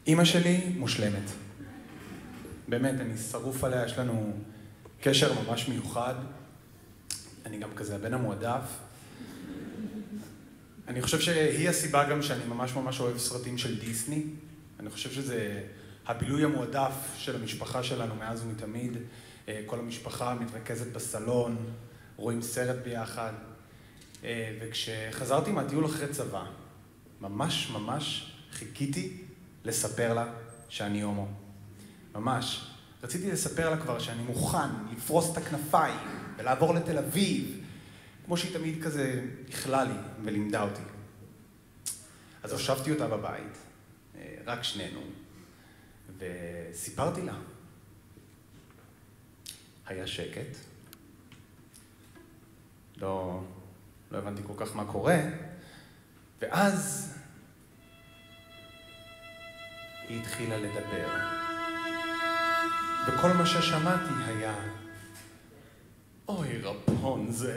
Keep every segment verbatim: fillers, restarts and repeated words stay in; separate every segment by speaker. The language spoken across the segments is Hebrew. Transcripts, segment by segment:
Speaker 1: אמא שלי מושלמת. באמת, אני שרוף עליה, יש לנו קשר ממש מיוחד. אני גם כזה הבן המועדף. אני חושב שהיא הסיבה גם שאני ממש ממש אוהב סרטים של דיסני. אני חושב שזה הבילוי המועדף של המשפחה שלנו מאז ומתמיד. כל המשפחה מתרכזת בסלון, רואים סרט ביחד. וכשחזרתי מהטיול אחרי צבא, ממש ממש חיכיתי לספר לה שאני הומו. ממש. רציתי לספר לה כבר שאני מוכן לפרוס את הכנפיים ולעבור לתל אביב, כמו שהיא תמיד כזה הכלה לי ולימדה אותי. אז הושבתי אותה בבית, רק שנינו, וסיפרתי לה. היה שקט. לא, לא הבנתי כל כך מה קורה, ואז היא התחילה לדבר. וכל מה ששמעתי היה, אוי רפונזל,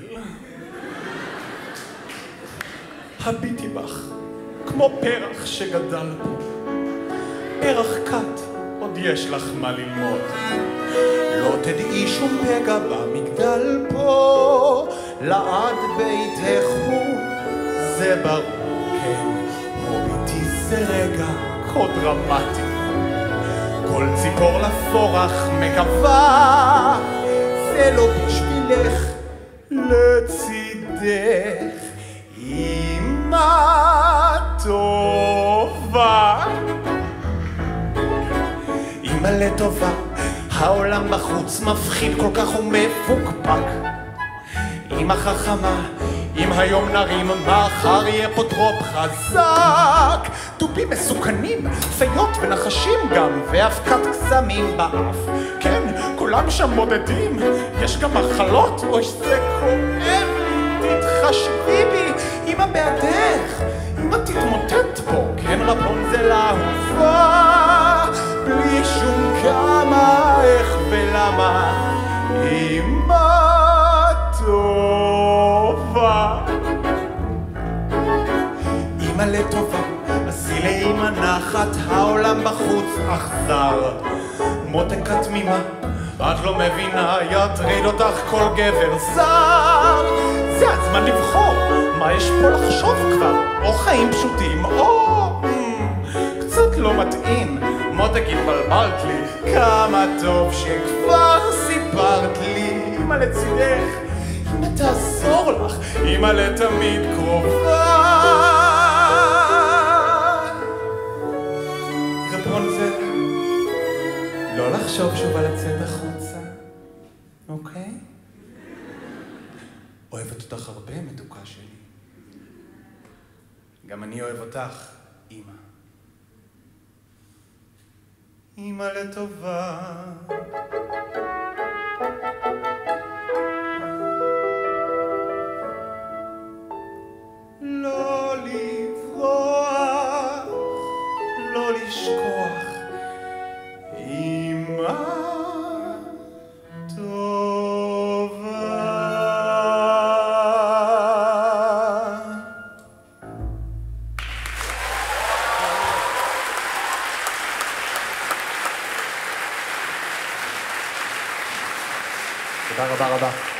Speaker 1: הביטי בך, כמו פרח שגדל פה. פרח קט, עוד יש לך מה ללמוד. לא תדעי שום פגע במגדל פה, לעד ביתך הוא, זה ברור, כן, הוביטי זה רגע כה דרמטי. כל ציפור לפורח מקווה, זה לא בשבילך, לצידך, אמא טובה. אמא לטובה, העולם בחוץ מפחיד כל כך ומפוקפק. אמא חכמה, אם היום נרים, מחר יהיה פה טרופ חזק. דובים מסוכנים, פיות ונחשים גם, ואבקת קסמים באף. כן, כולם שם מודדים, יש גם מחלות, אוי זה כואב לי, תתחשבי בי, אמא בעדך, אמא תתמוטט פה, כן רפונזל אהובה, בלי שום כמה, איך ולמה, אמא טובה. אמא לטובה, עשי לאמא נחת, העולם בחוץ אכזר. מותק התמימה, את לא מבינה, יטריד אותך כל גבר זר. זה הזמן לבחור, מה יש פה לחשוב כבר? או חיים פשוטים, או קצת לא מתאים. מותק התבלבלת לי, כמה טוב שכבר סיפרת לי. אמא לצידך, אמא תעזור לך, אמא לתמיד קרובה. רפונזל, לא לחשוב שוב על לצאת החוצה, אוקיי? אוהבת אותך הרבה, מתוקה שלי. גם אני אוהב אותך, אמא. אמא לטובה. לא לברוח, לא לשכוח, אמא טובה. תודה רבה רבה.